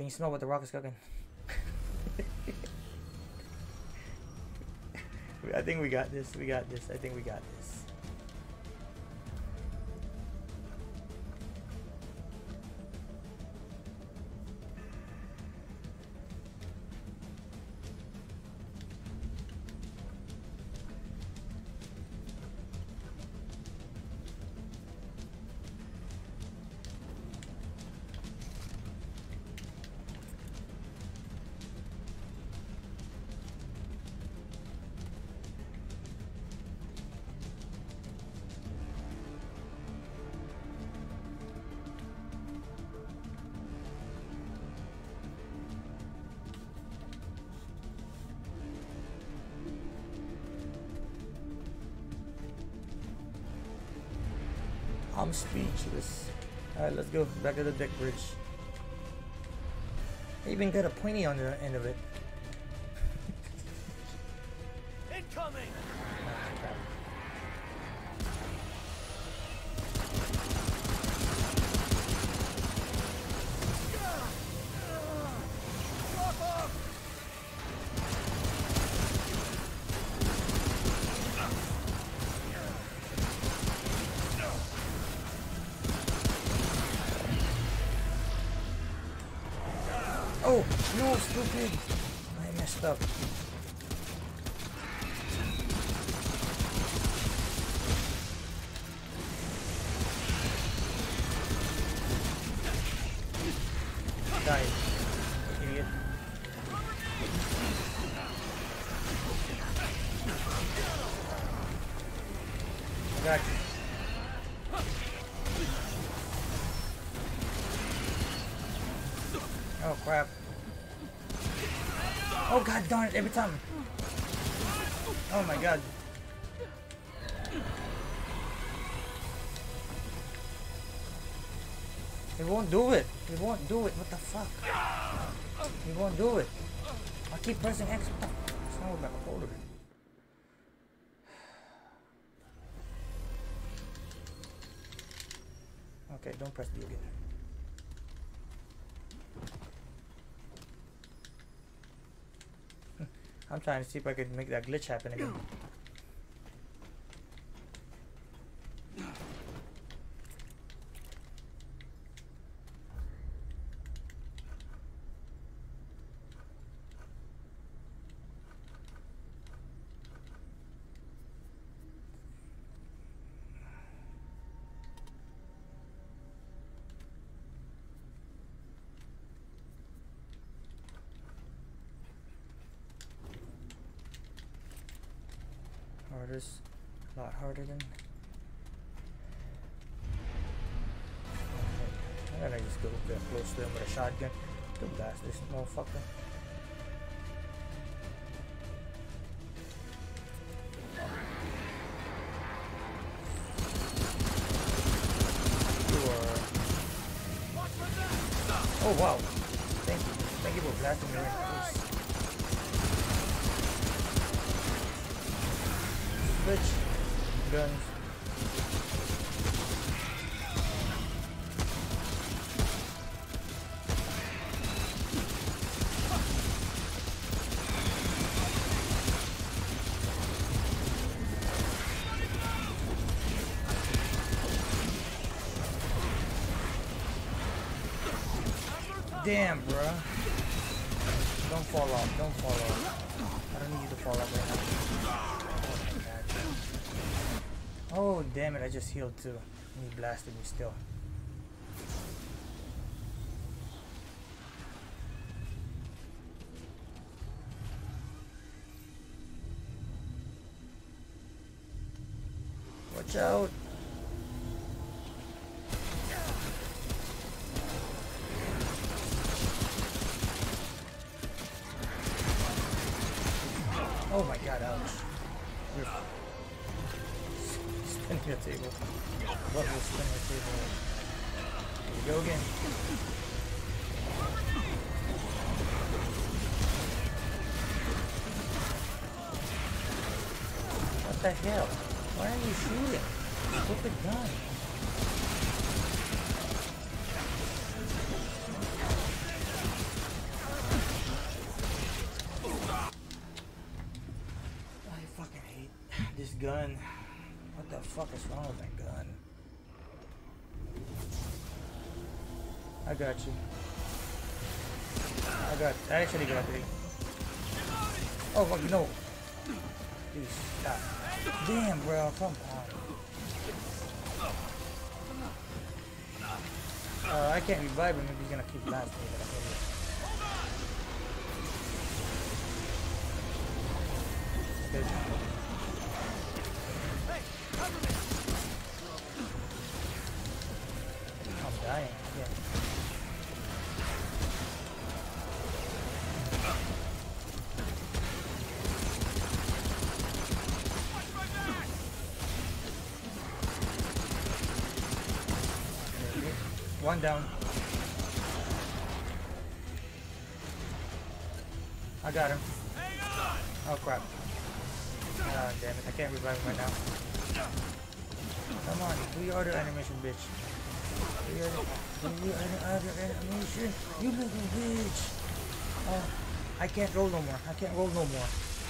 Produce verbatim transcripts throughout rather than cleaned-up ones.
Can you smell what the Rock is cooking? I think we got this. We got this. I think we got this. I'm speechless. Alright, let's go back to the deck bridge. I even got a pointy on the end of it. Incoming! Oh, no, stupid! I messed up. Die, idiot. I got you. Oh crap. Oh god darn it, every time. Oh my god. It won't do it. It won't do it. What the fuck? It won't do it. I keep pressing X. What the fuck? It's not about a folder. Okay, don't press B again. I'm trying to see if I could make that glitch happen again. Hardest, a lot harder than. I'm gonna just go get close to him with a shotgun to blast this motherfucker. Sure. Oh wow! Thank you, thank you for blasting me right in the face. Switch guns. Damn, bruh. Don't fall off. Don't fall off. I don't need you to fall off right now. Oh damn it, I just healed too. And he blasted me still. Watch out. Oh my god, ouch. You're spinning the table. What was spinning the table? Here we go again. What the hell? Why are you shooting? Stupid gun. hate this gun. What the fuck is wrong with my gun? I got you. I got. I actually got three. Oh fuck no! Please stop. Damn, bro, come on. Uh, I can't revive him if he's gonna keep blasting me. But I can't do it. Okay. I'm dying. Yeah. One down. I got him. Oh crap. Oh damn it, I can't revive him right now. Come on, do your other animation, bitch. Do your, do your other animation. You little bitch. Oh, I can't roll no more. I can't roll no more.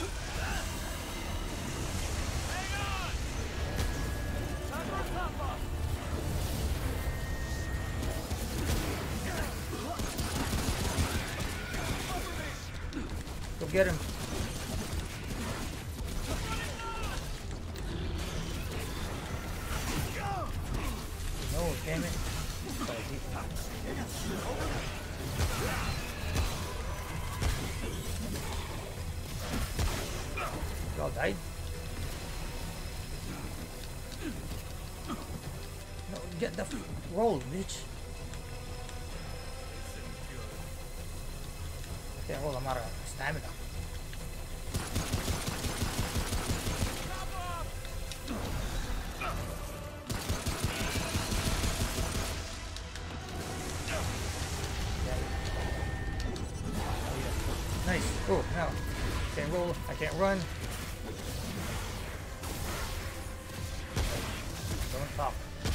Go get him. No, damn it. Y'all died? No, get the f roll, bitch. Can't roll, I'm out of stamina. Nice. Oh, now. Can't roll. I can't run. Don't stop.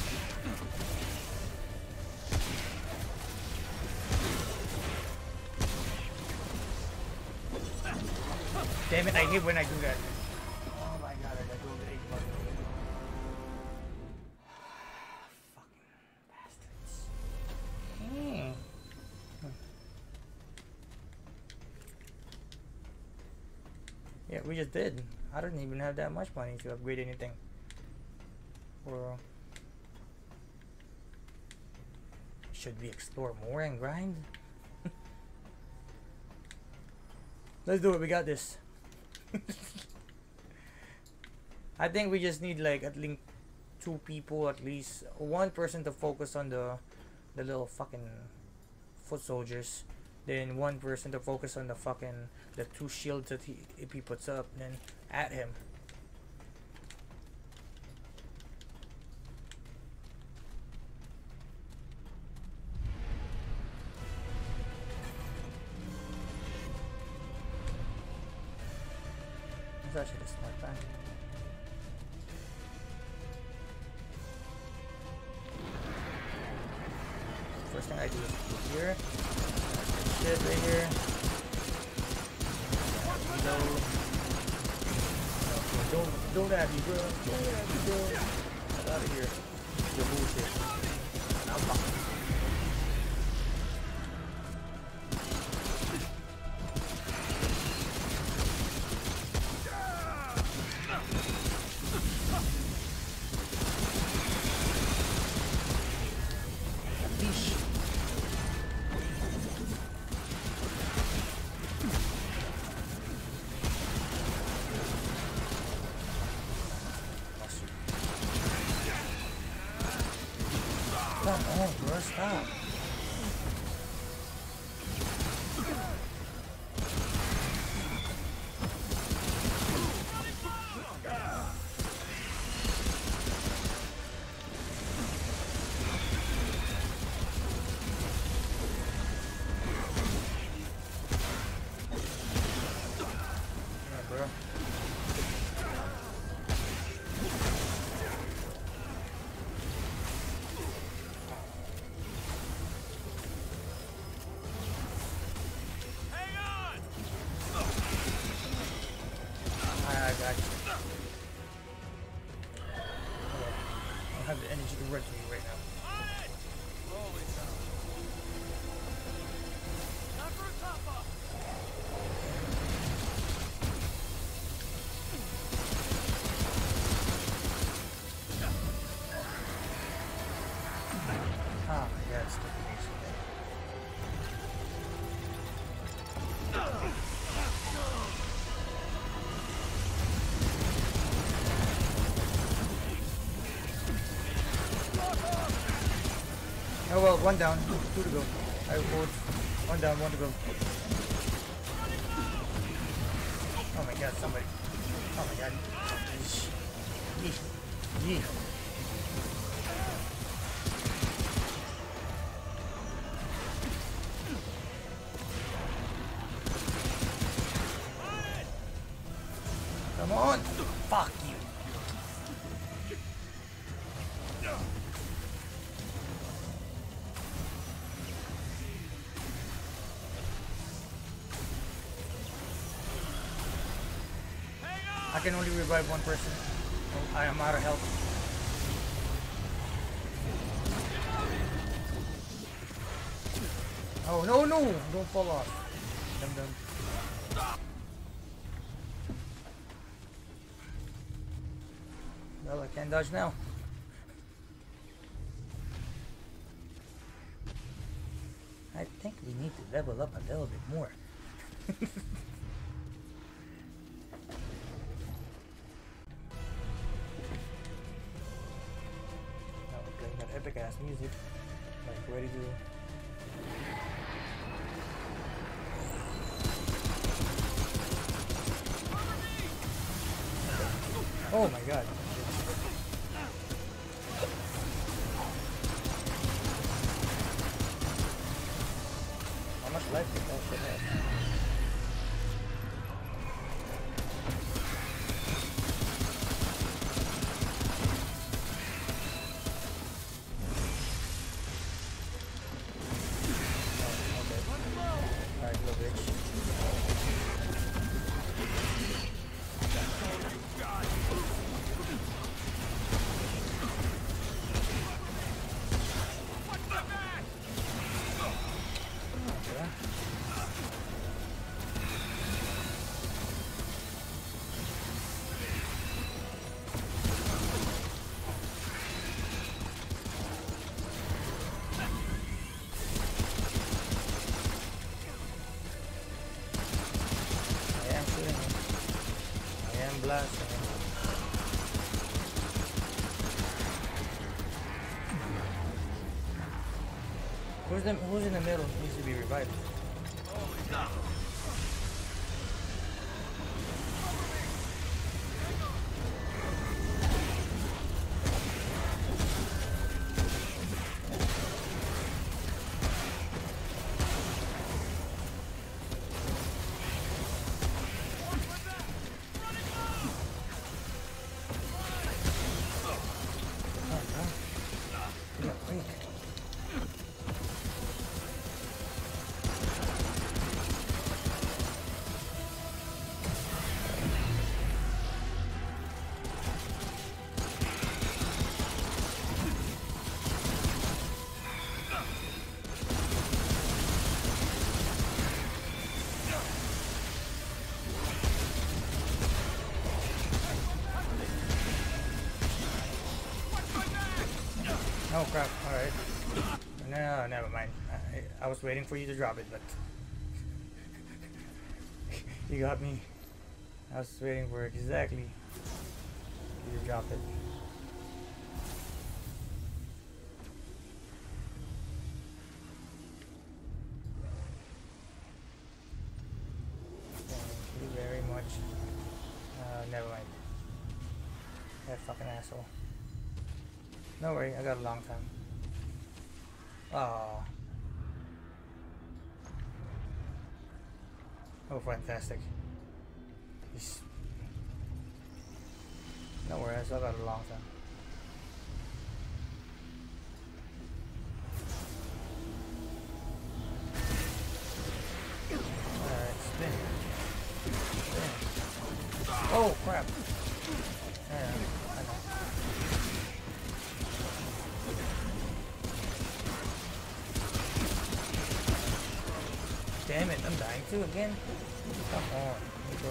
Damn it, I hate when I do that. Oh my god, I got the eight button. Fucking bastards. Hmm. Yeah, we just did. I don't even have that much money to upgrade anything. Or should we explore more and grind? Let's do it. We got this. I think we just need like at least two people, at least one person to focus on the the little fucking foot soldiers, then one person to focus on the fucking the two shields that he if he puts up, then at him. That's actually a smart plan. First thing I do is go here. Shit right here. No. No, don't don't at me, bro. Don't at me, bro. Get out of here. Your bullshit. I'm fucking. Come on, bro, stop. Yeah, bro. have the energy to run to you right now. Holy cow. Not for a top up. Oh my god, stupid nation. Oh well, one down, two to go. I vote. One down, one to go. Oh my god, somebody. Oh my god. Yeesh. Yeesh. Yeesh. Come on! Fuck you! I can only revive one person. Oh, I am out of health. Oh no no! Don't fall off. Dum dum. Well, I can't dodge now. I think we need to level up a little bit more. Now we're playing that epic ass music. Like ready to. Oh my god. How much life does that shit have? Oh, okay. Alright, little bitch. Blasting him. Who's the who's in the middle needs to be revived? Oh crap, alright. No, never mind. I, I was waiting for you to drop it, but you got me. I was waiting for exactly you to drop it. Thank you very much. Uh, never mind. That fucking asshole. No worry, I got a long time. Oh. Oh, fantastic. He's... No worry, I still got a long time. Alright, spin. Spin. Oh, crap. Yeah, I know. I'm dying too again. Come on, Nico.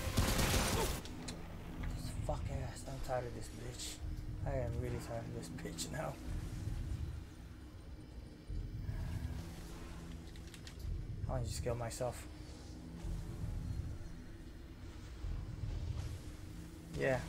This fuck ass. I'm tired of this bitch. I am really tired of this bitch now. I'll just kill myself. Yeah.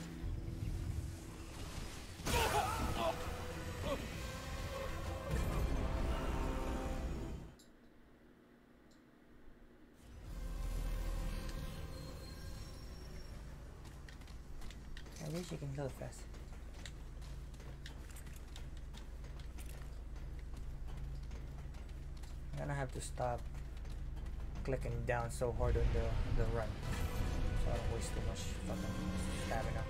At least you can kill it fast. I'm gonna have to stop clicking down so hard on the, the run, so I don't waste too much fucking stamina.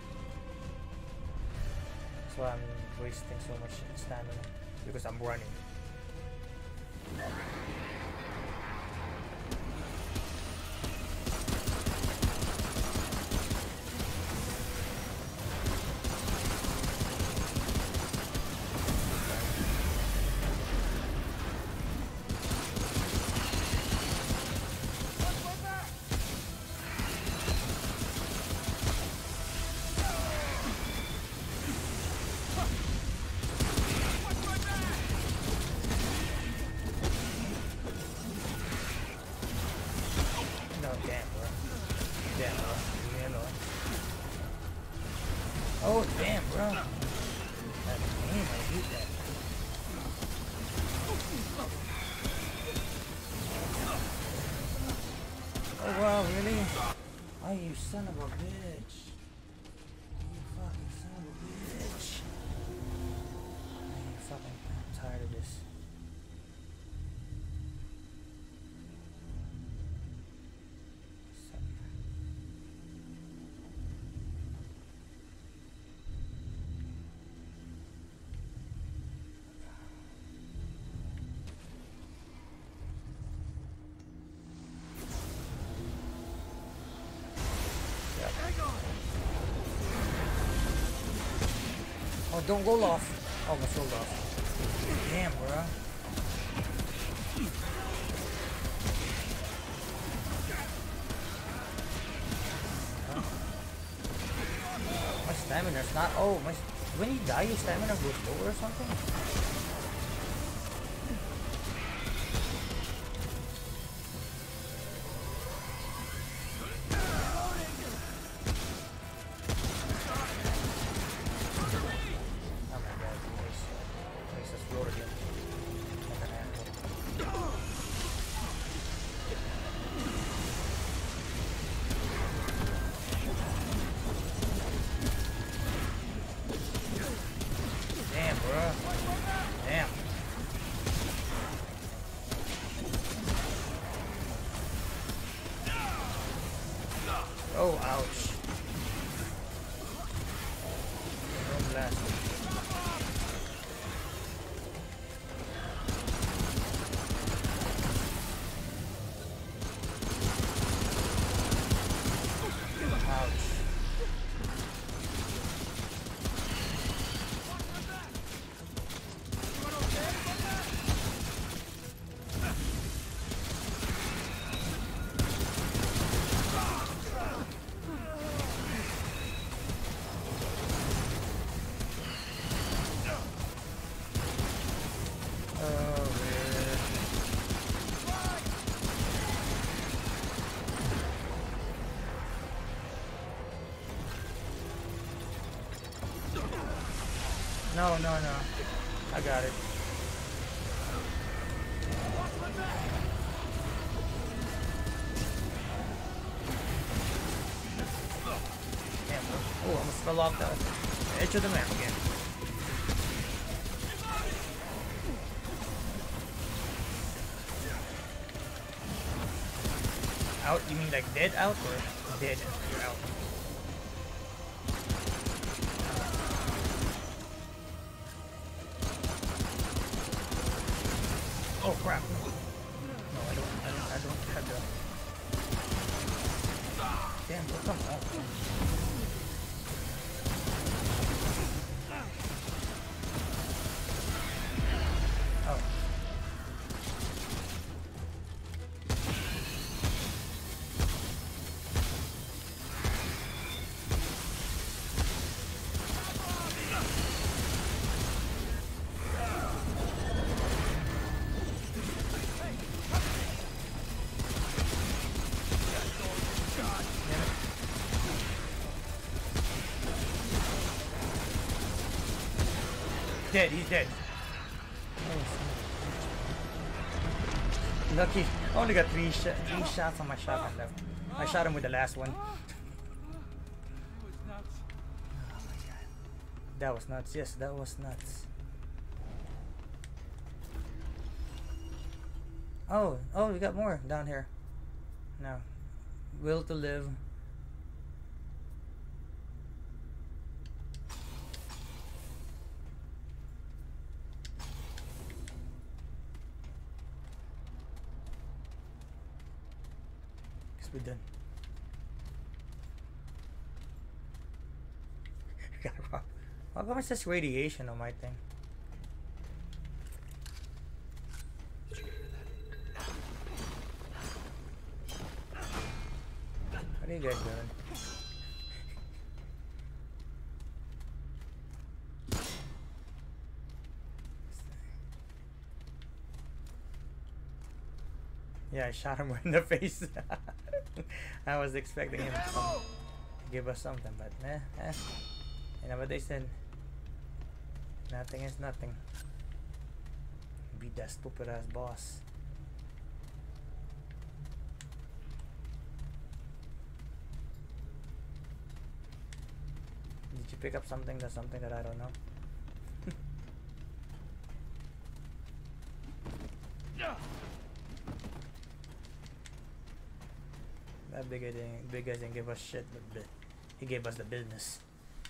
That's why I'm wasting so much stamina, because I'm running. Oh damn, bro! That game, I hate that. Oh wow, really? Oh, you son of a bitch! You fucking son of a bitch! I fucking, I'm tired of this. Oh, don't roll off. Oh, almost rolled off. Damn, bro. Huh? My stamina's not. Oh, my. When you die, your stamina goes lower or something? Oh, ouch. Don't blast me. Ouch. No, no, no. I got it. Damn, oh, I almost fell off the edge of the map again. Out? You mean like dead out or dead? You're out. Oh crap! No, I don't. I don't. I don't have the. Damn! What the fuck? Oh. Dead, he's dead. Lucky. I only got three, sh three shots on my shotgun left. I shot him with the last one. It was nuts. Oh my god. That was nuts. Yes, that was nuts. Oh, oh, we got more down here. No. Will to live. Guess we're done. How come it says radiation on my thing? What are you guys doing? Yeah, I shot him in the face. I was expecting him to come, give us something, but eh, eh. You know what they said? Nothing is nothing. Beat that stupid ass boss. Did you pick up something that's something that I don't know? That big guy didn't, big guy didn't give us shit, but he gave us the business.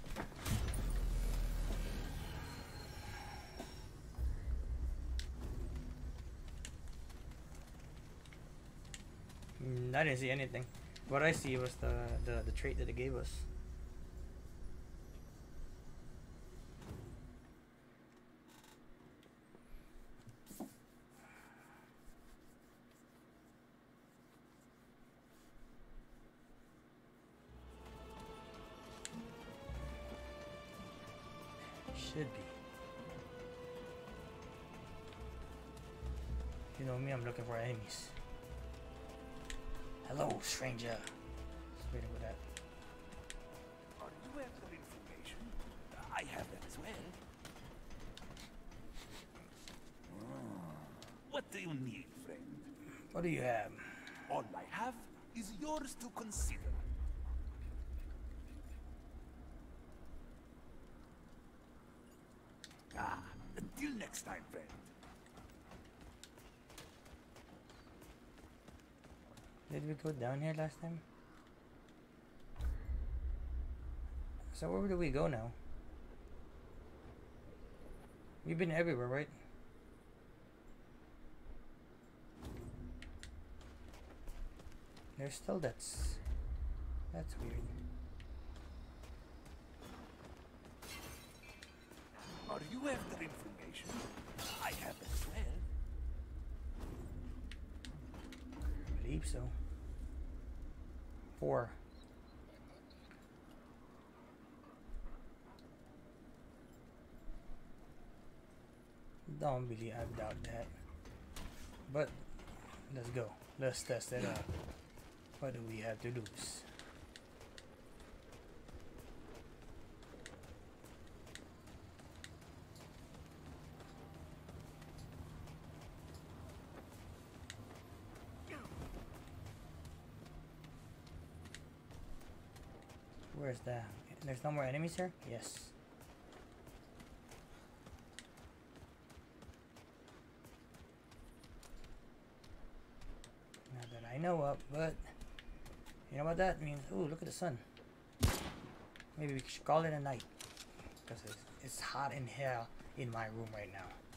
Mm, I didn't see anything. What I see was the, the, the trait that they gave us. Should be. You know me, I'm looking for enemies. Hello, stranger. Let's wait for that. Are you after information? I have that as well. What do you need, friend? What do you have? All I have is yours to consider. Ah, until next time, friend. Did we go down here last time? So where do we go now? We've been everywhere, right? There's still that's that's weird. Are you after information? I have it as well. I believe so. Four. Don't believe, I doubt that. But let's go. Let's test it out. What do we have to lose? Where's that? There's no more enemies here? Yes. Not that I know of, but you know what that means? Ooh, look at the sun. Maybe we should call it a night. Because it's, it's hot in hell in my room right now.